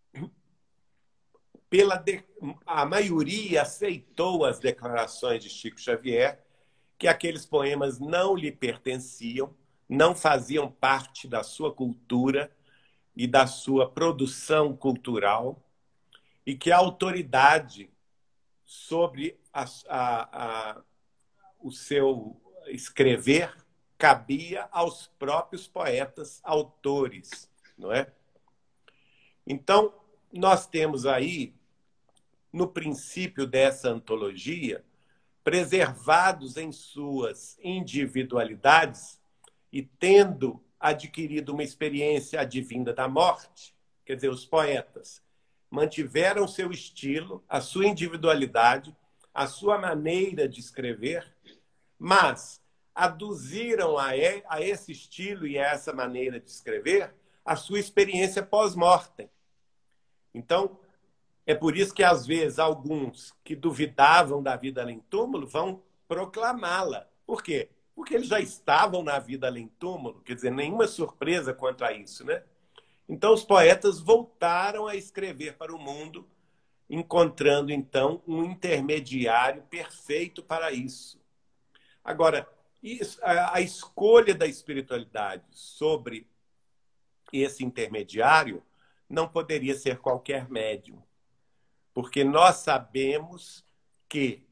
a maioria aceitou as declarações de Chico Xavier, que aqueles poemas não lhe pertenciam, não faziam parte da sua cultura e da sua produção cultural, e que a autoridade sobre o seu escrever cabia aos próprios poetas autores, não é? Então, nós temos aí, no princípio dessa antologia, preservados em suas individualidades e tendo adquirido uma experiência advinda da morte, quer dizer, os poetas mantiveram seu estilo, a sua individualidade, a sua maneira de escrever, mas aduziram a esse estilo e a essa maneira de escrever a sua experiência pós-mortem. Então, é por isso que, às vezes, alguns que duvidavam da vida além-túmulo vão proclamá-la. Por quê? Porque eles já estavam na vida além-túmulo, quer dizer, nenhuma surpresa quanto a isso, né? Então, os poetas voltaram a escrever para o mundo, encontrando, então, um intermediário perfeito para isso. Agora, a escolha da espiritualidade sobre esse intermediário não poderia ser qualquer médium, porque nós sabemos que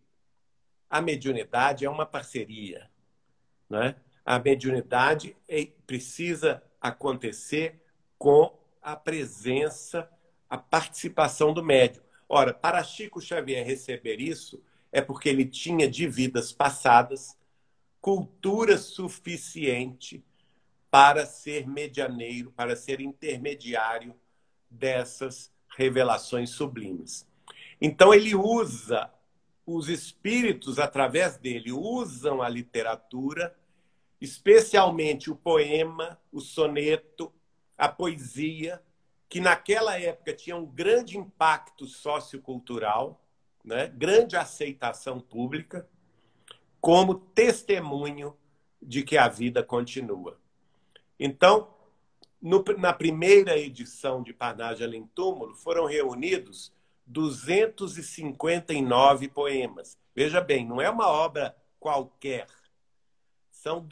a mediunidade é uma parceria, né? A mediunidade precisa acontecer com a presença, a participação do médium. Ora, para Chico Xavier receber isso, é porque ele tinha de vidas passadas cultura suficiente para ser medianeiro, para ser intermediário dessas revelações sublimes. Então, ele usa, os espíritos, através dele, usam a literatura, especialmente o poema, o soneto, a poesia, que naquela época tinha um grande impacto sociocultural, né? Grande aceitação pública, como testemunho de que a vida continua. Então, na primeira edição de Parnaso Além Túmulo, foram reunidos 259 poemas. Veja bem, não é uma obra qualquer. São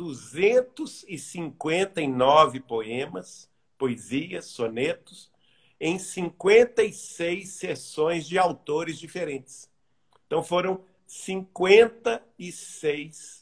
259 poemas, poesias, sonetos, em 56 sessões de autores diferentes. Então, foram 56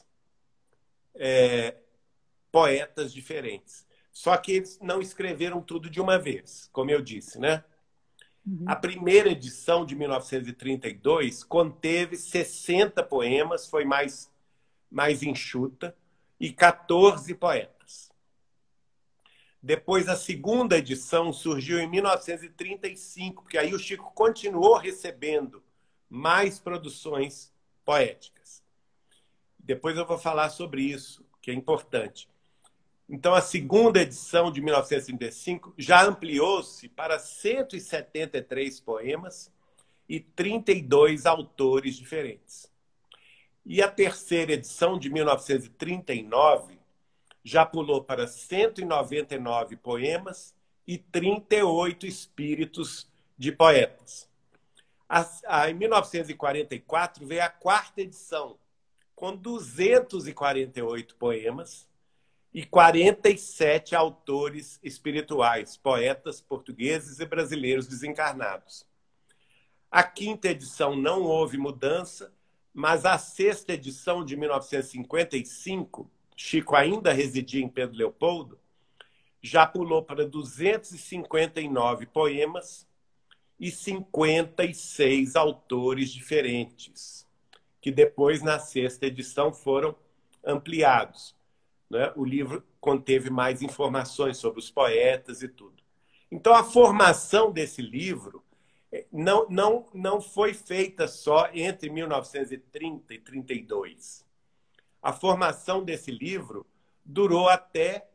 poetas diferentes. Só que eles não escreveram tudo de uma vez, como eu disse, né? A primeira edição, de 1932, conteve 60 poemas, foi mais enxuta, e 14 poetas. Depois, a segunda edição surgiu em 1935, porque aí o Chico continuou recebendo mais produções poéticas. Depois eu vou falar sobre isso, que é importante. Então, a segunda edição, de 1935, já ampliou-se para 173 poemas e 32 autores diferentes. E a terceira edição, de 1939, já pulou para 199 poemas e 38 espíritos de poetas. Em 1944 veio a quarta edição, com 248 poemas e 47 autores espirituais, poetas portugueses e brasileiros desencarnados. A quinta edição não houve mudança, mas a sexta edição, de 1955, Chico ainda residia em Pedro Leopoldo, já pulou para 259 poemas e 56 autores diferentes, que depois, na sexta edição, foram ampliados, né? O livro conteve mais informações sobre os poetas e tudo. Então, a formação desse livro não foi feita só entre 1930 e 32. A formação desse livro durou até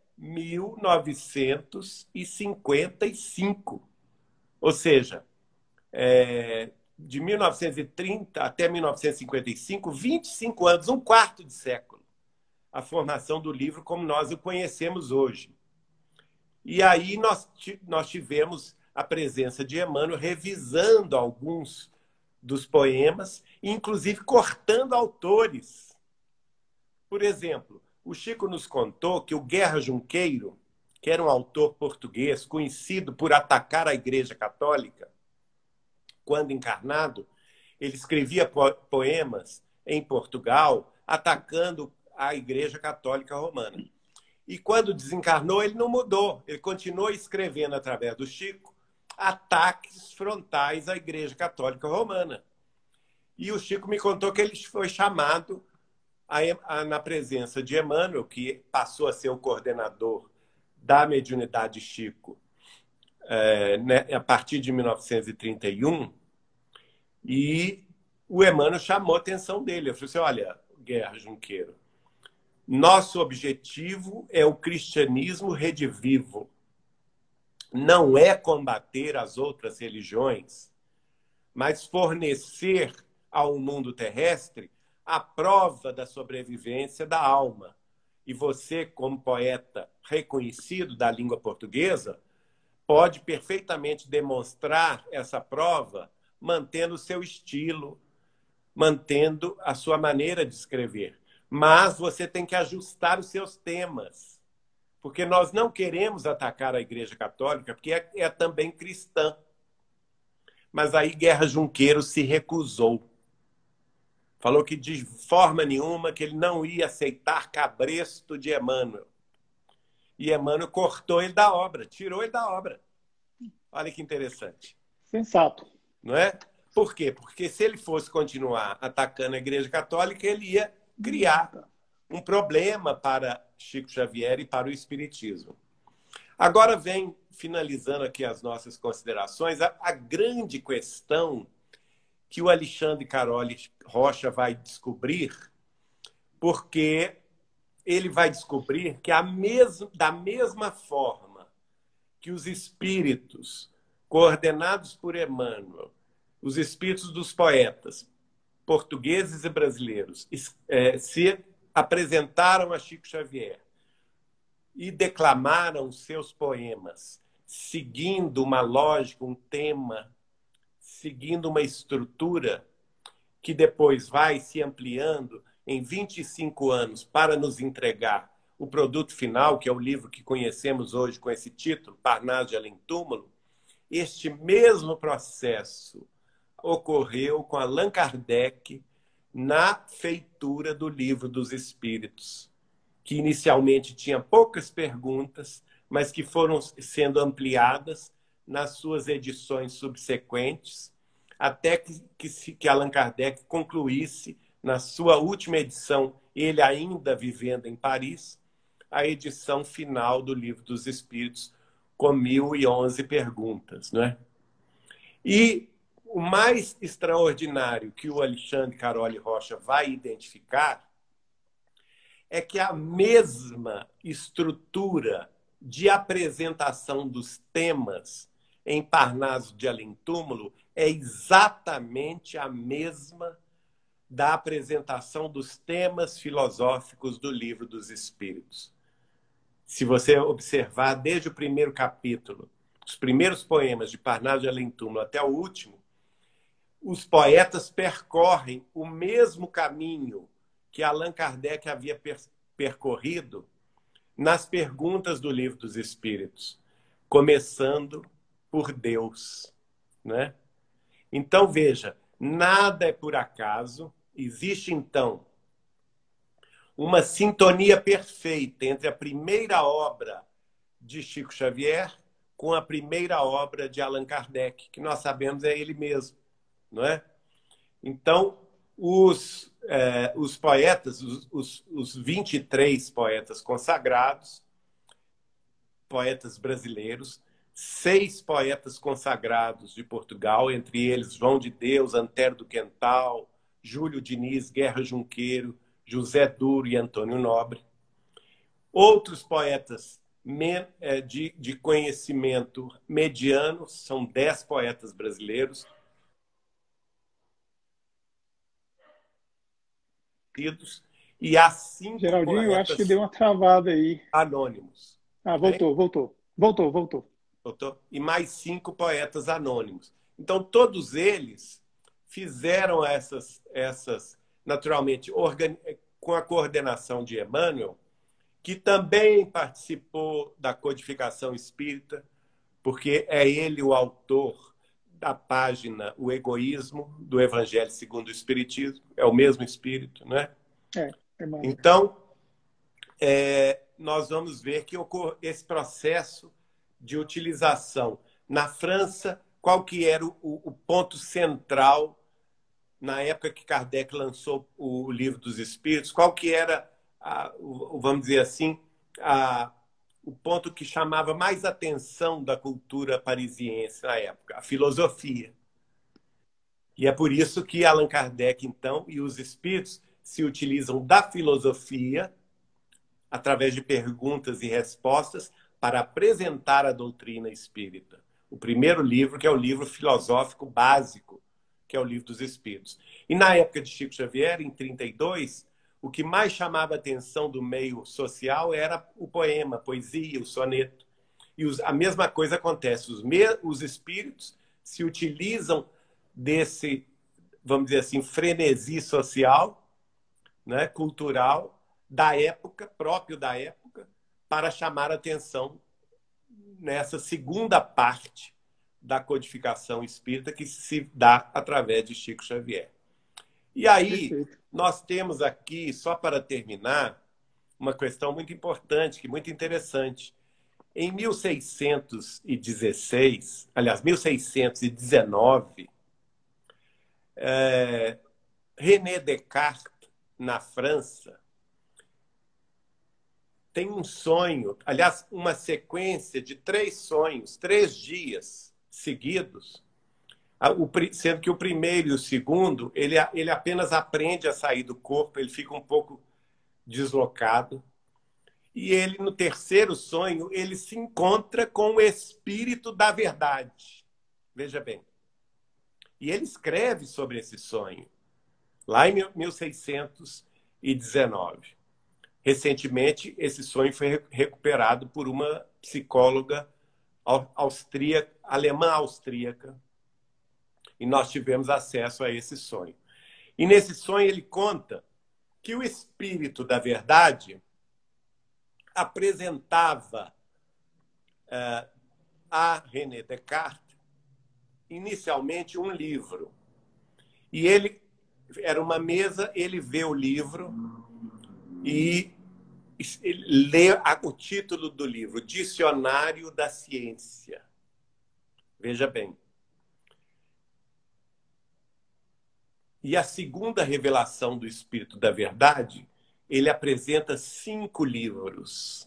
1955. Ou seja, de 1930 até 1955, 25 anos, um quarto de século, a formação do livro como nós o conhecemos hoje. E aí nós tivemos a presença de Emmanuel revisando alguns dos poemas, inclusive cortando autores. Por exemplo, O Chico nos contou que o Guerra Junqueiro, que era um autor português conhecido por atacar a Igreja Católica, quando encarnado, ele escrevia poemas em Portugal atacando a Igreja Católica Romana. E quando desencarnou, ele não mudou. Ele continuou escrevendo, através do Chico, ataques frontais à Igreja Católica Romana. E o Chico me contou que ele foi chamado na presença de Emmanuel, que passou a ser o coordenador da mediunidade Chico a partir de 1931, e o Emmanuel chamou a atenção dele. Eu falei assim, olha, Guerra Junqueiro, nosso objetivo é o cristianismo redivivo. Não é combater as outras religiões, mas fornecer ao mundo terrestre a prova da sobrevivência da alma. E você, como poeta reconhecido da língua portuguesa, pode perfeitamente demonstrar essa prova mantendo o seu estilo, mantendo a sua maneira de escrever. Mas você tem que ajustar os seus temas, porque nós não queremos atacar a Igreja Católica, porque é também cristã. Mas aí Guerra Junqueiro se recusou. Falou que de forma nenhuma que ele não ia aceitar cabresto de Emmanuel. E Emmanuel cortou ele da obra, tirou ele da obra. Olha que interessante. Sensato. Não é? Por quê? Porque se ele fosse continuar atacando a Igreja Católica, ele ia criar um problema para Chico Xavier e para o Espiritismo. Agora vem, finalizando aqui as nossas considerações, a grande questão que o Alexandre Caroli Rocha vai descobrir, porque ele vai descobrir que da mesma forma que os espíritos coordenados por Emmanuel, os espíritos dos poetas portugueses e brasileiros se apresentaram a Chico Xavier e declamaram seus poemas, seguindo uma lógica, um tema, seguindo uma estrutura que depois vai se ampliando em 25 anos para nos entregar o produto final, que é o livro que conhecemos hoje com esse título, Parnaso de Além Túmulo. Este mesmo processo ocorreu com Allan Kardec na feitura do Livro dos Espíritos, que inicialmente tinha poucas perguntas, mas que foram sendo ampliadas nas suas edições subsequentes, até que Allan Kardec concluísse, na sua última edição, ele ainda vivendo em Paris, a edição final do Livro dos Espíritos, com 1011 perguntas. Não é? E o mais extraordinário que o Alexandre Caroli Rocha vai identificar é que a mesma estrutura de apresentação dos temas em Parnaso de Além Túmulo é exatamente a mesma da apresentação dos temas filosóficos do Livro dos Espíritos. Se você observar desde o primeiro capítulo, os primeiros poemas de Parnaso de Além Túmulo até o último, os poetas percorrem o mesmo caminho que Allan Kardec havia percorrido nas perguntas do Livro dos Espíritos, começando por Deus, né? Então, veja, nada é por acaso. Existe, então, uma sintonia perfeita entre a primeira obra de Chico Xavier com a primeira obra de Allan Kardec, que nós sabemos é ele mesmo, não é? Então, os poetas, os 23 poetas consagrados, poetas brasileiros, 6 poetas consagrados de Portugal, entre eles João de Deus, Antero do Quental, Júlio Diniz, Guerra Junqueiro, José Duro e Antônio Nobre. Outros poetas de conhecimento mediano, são 10 poetas brasileiros, e há 5 Geraldinho, eu acho que poetas deu uma travada aí. anônimos. Ah, voltou. Voltou. E mais 5 poetas anônimos. Então, todos eles fizeram essas naturalmente, com a coordenação de Emmanuel, que também participou da codificação espírita, porque é ele o autor da página O Egoísmo, do Evangelho segundo o Espiritismo. É o mesmo espírito, né? Emmanuel. Então, nós vamos ver que ocorre esse processo de utilização. Na França, qual que era o ponto central na época que Kardec lançou o Livro dos Espíritos? Qual que era, vamos dizer assim, o ponto que chamava mais atenção da cultura parisiense na época? A filosofia. E é por isso que Allan Kardec, então, e os espíritos se utilizam da filosofia através de perguntas e respostas para apresentar a doutrina espírita. O primeiro livro, que é o livro filosófico básico, que é o Livro dos Espíritos. E na época de Chico Xavier, em 32, o que mais chamava a atenção do meio social era o poema, a poesia, o soneto. E a mesma coisa acontece. Os espíritos se utilizam desse, vamos dizer assim, frenesi social, né, cultural, da época, próprio da época, para chamar a atenção nessa segunda parte da codificação espírita que se dá através de Chico Xavier. E aí, Perfeito. nós temos aqui, só para terminar, uma questão muito importante, muito interessante. Em 1616, aliás, 1619, René Descartes, na França, tem um sonho, aliás, uma sequência de 3 sonhos, 3 dias seguidos, sendo que o primeiro e o segundo, ele apenas aprende a sair do corpo, ele fica um pouco deslocado. E ele, no terceiro sonho, ele se encontra com o espírito da verdade. Veja bem. E ele escreve sobre esse sonho, lá em 1619. Recentemente, esse sonho foi recuperado por uma psicóloga alemã-austríaca, e nós tivemos acesso a esse sonho. E nesse sonho ele conta que o espírito da verdade apresentava a René Descartes inicialmente um livro. E ele era uma mesa, ele vê o livro e lê o título do livro, Dicionário da Ciência. Veja bem. E a segunda revelação do Espírito da Verdade, ele apresenta 5 livros.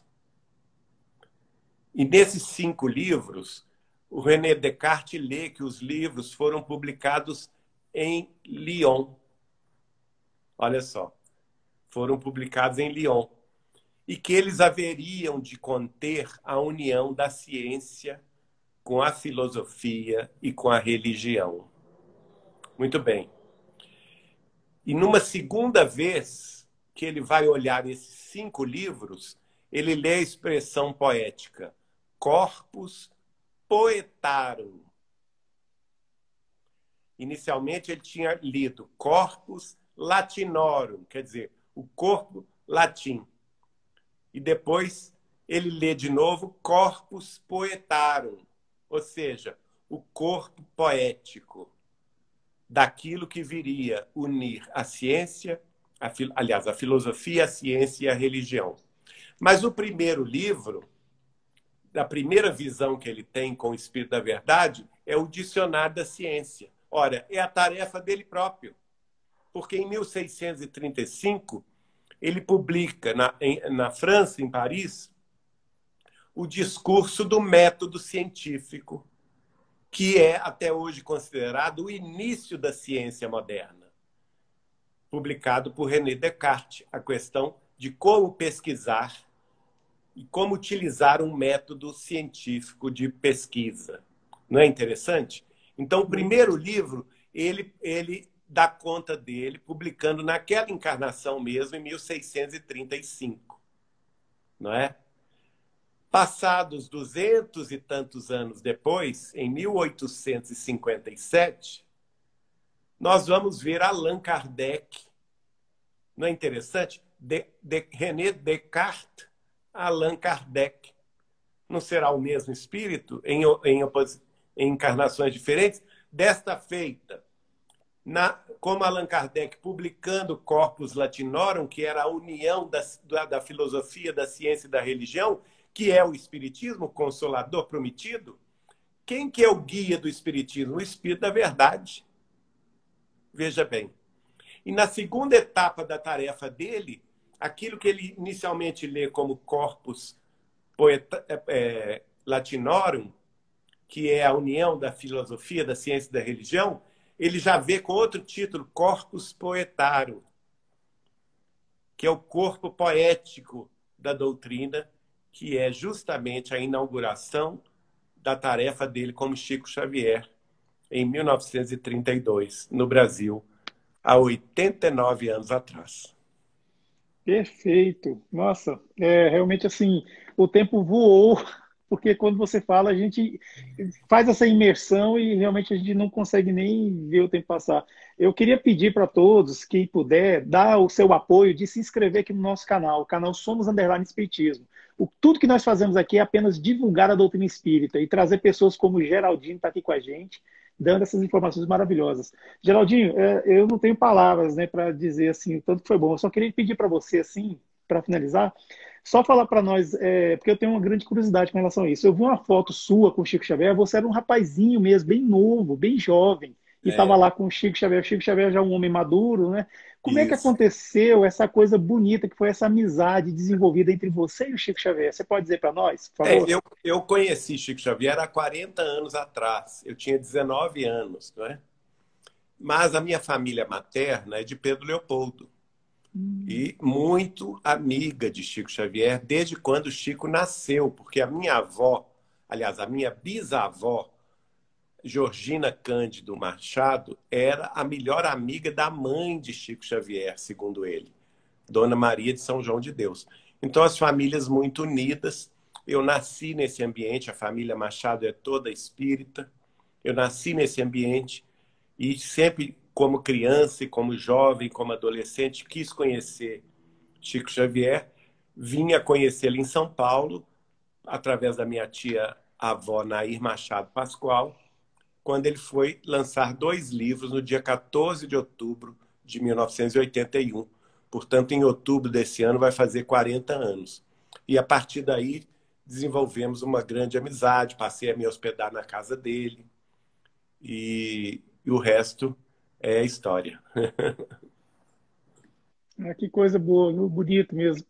E nesses 5 livros, o René Descartes lê que os livros foram publicados em Lyon. Olha só, foram publicados em Lyon. E que eles haveriam de conter a união da ciência com a filosofia e com a religião. Muito bem. E numa segunda vez que ele vai olhar esses 5 livros, ele lê a expressão poética, corpus poetarum. Inicialmente ele tinha lido corpus latinorum, quer dizer, o corpo latim. E depois ele lê de novo corpus poetarum, ou seja, o corpo poético daquilo que viria unir a ciência, aliás, a filosofia, a ciência e a religião. Mas o primeiro livro, a primeira visão que ele tem com o Espírito da Verdade é o Dicionário da Ciência. Ora, é a tarefa dele próprio, porque em 1635 ele publica na França, em Paris, o discurso do método científico, que é até hoje considerado o início da ciência moderna, publicado por René Descartes, a questão de como pesquisar e como utilizar um método científico de pesquisa. Não é interessante? Então, o primeiro livro, ele dá conta dele, publicando naquela encarnação mesmo, em 1635. Não é? Passados 200 e tantos anos depois, em 1857, nós vamos ver Allan Kardec. Não é interessante? René Descartes Allan Kardec. Não será o mesmo espírito em encarnações diferentes? Desta feita, como Allan Kardec publicando Corpus Latinorum, que era a união da filosofia, da ciência e da religião, que é o Espiritismo, o Consolador prometido, quem que é o guia do Espiritismo? O Espírito da Verdade. Veja bem. E na segunda etapa da tarefa dele, aquilo que ele inicialmente lê como Corpus Latinorum, que é a união da filosofia, da ciência e da religião, ele já vê com outro título, Corpus Poetarum, que é o corpo poético da doutrina, que é justamente a inauguração da tarefa dele como Chico Xavier, em 1932, no Brasil, há 89 anos atrás. Perfeito. Nossa, realmente assim, o tempo voou, porque quando você fala, a gente faz essa imersão e realmente a gente não consegue nem ver o tempo passar. Eu queria pedir para todos, quem puder, dar o seu apoio de se inscrever aqui no nosso canal, o canal Somos Underline Espiritismo. Tudo que nós fazemos aqui é apenas divulgar a doutrina espírita e trazer pessoas como o Geraldinho, que está aqui com a gente, dando essas informações maravilhosas. Geraldinho, eu não tenho palavras, né, para dizer assim o tanto que foi bom. Eu só queria pedir para você, assim, para finalizar, só falar para nós, porque eu tenho uma grande curiosidade com relação a isso. Eu vi uma foto sua com o Chico Xavier, você era um rapazinho mesmo, bem novo, bem jovem, e estava lá com o Chico Xavier. O Chico Xavier já é um homem maduro, né? Como é que Isso. aconteceu essa coisa bonita que foi essa amizade desenvolvida entre você e o Chico Xavier? Você pode dizer para nós, por favor? Eu conheci Chico Xavier há 40 anos atrás. Eu tinha 19 anos, não é? Mas a minha família materna é de Pedro Leopoldo. E muito amiga de Chico Xavier desde quando Chico nasceu, porque a minha avó, aliás, a minha bisavó, Georgina Cândido Machado, era a melhor amiga da mãe de Chico Xavier, segundo ele, Dona Maria de São João de Deus. Então, as famílias muito unidas. Eu nasci nesse ambiente, a família Machado é toda espírita. Eu nasci nesse ambiente e sempre, como criança e como jovem, como adolescente, quis conhecer Chico Xavier. Vinha conhecê-lo em São Paulo, através da minha tia-avó Nair Machado Pascoal, quando ele foi lançar 2 livros no dia 14 de outubro de 1981. Portanto, em outubro desse ano vai fazer 40 anos. E a partir daí desenvolvemos uma grande amizade, passei a me hospedar na casa dele e o resto é história. Que coisa boa, bonito mesmo.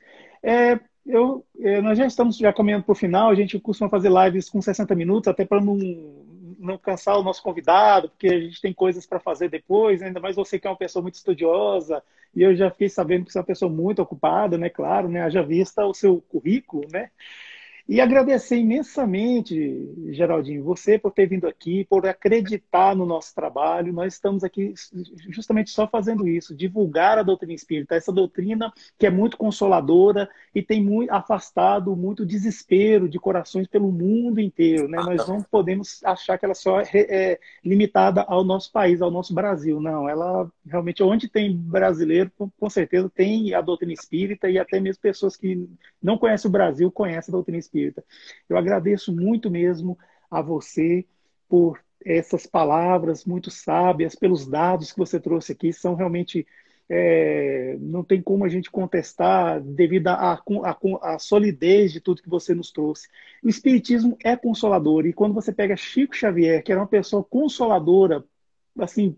Nós já estamos caminhando para o final, a gente costuma fazer lives com 60 minutos, até para não cansar o nosso convidado, porque a gente tem coisas para fazer depois, ainda mais você que é uma pessoa muito estudiosa, e eu já fiquei sabendo que você é uma pessoa muito ocupada, né? Claro, né? Haja vista o seu currículo, né? E agradecer imensamente, Geraldinho, você por ter vindo aqui, por acreditar no nosso trabalho. Nós estamos aqui justamente só fazendo isso, divulgar a doutrina espírita, essa doutrina que é muito consoladora e tem muito afastado muito desespero de corações pelo mundo inteiro, né? Nós não podemos achar que ela só é limitada ao nosso país, ao nosso Brasil. Não, ela realmente, onde tem brasileiro, com certeza tem a doutrina espírita e até mesmo pessoas que não conhecem o Brasil conhecem a doutrina espírita. Eu agradeço muito mesmo a você por essas palavras muito sábias, pelos dados que você trouxe aqui, são realmente, não tem como a gente contestar devido à solidez de tudo que você nos trouxe. O Espiritismo é consolador, e quando você pega Chico Xavier, que era uma pessoa consoladora, assim,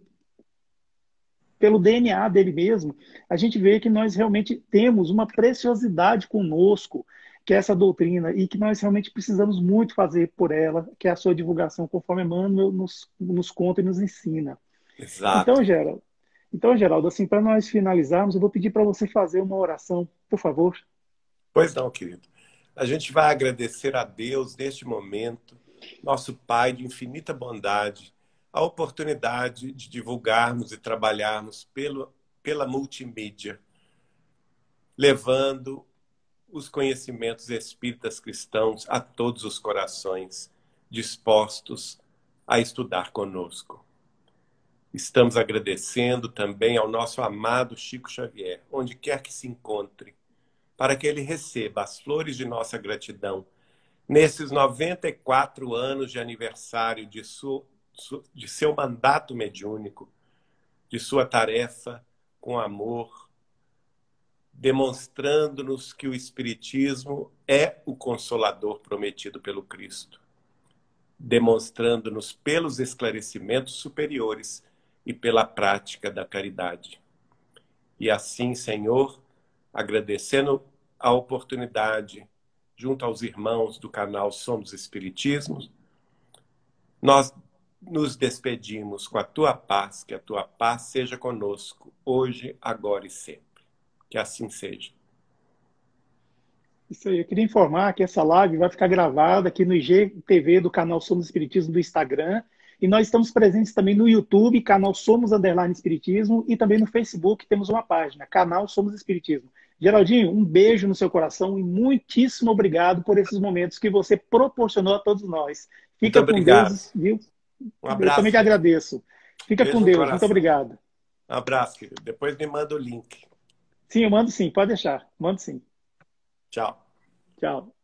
pelo DNA dele mesmo, a gente vê que nós realmente temos uma preciosidade conosco, que é essa doutrina, e que nós realmente precisamos muito fazer por ela, que é a sua divulgação, conforme Emmanuel nos conta e nos ensina. Exato. Então, Geraldo, assim, para nós finalizarmos, eu vou pedir para você fazer uma oração, por favor. Pois não, querido. A gente vai agradecer a Deus neste momento, nosso Pai de infinita bondade, a oportunidade de divulgarmos e trabalharmos pela multimídia, levando os conhecimentos espíritas cristãos a todos os corações dispostos a estudar conosco. Estamos agradecendo também ao nosso amado Chico Xavier, onde quer que se encontre, para que ele receba as flores de nossa gratidão nesses 94 anos de aniversário de seu mandato mediúnico, de sua tarefa com amor, demonstrando-nos que o Espiritismo é o Consolador prometido pelo Cristo, demonstrando-nos pelos esclarecimentos superiores e pela prática da caridade. E assim, Senhor, agradecendo a oportunidade, junto aos irmãos do canal Somos Espiritismo, nós nos despedimos com a tua paz, que a tua paz seja conosco, hoje, agora e sempre. Que assim seja. Isso aí, eu queria informar que essa live vai ficar gravada aqui no IGTV do canal Somos Espiritismo do Instagram, e nós estamos presentes também no YouTube, canal Somos Espiritismo, e também no Facebook temos uma página, canal Somos Espiritismo. Geraldinho, um beijo no seu coração e muitíssimo obrigado por esses momentos que você proporcionou a todos nós. Muito Fica com obrigado. Deus, viu? Um Eu também abraço, te querido. agradeço. Fica Beijo com no Deus, muito coração. obrigado. Um abraço, querido. Depois me manda o link. Sim, eu mando sim, pode deixar. Mando sim. Tchau. Tchau.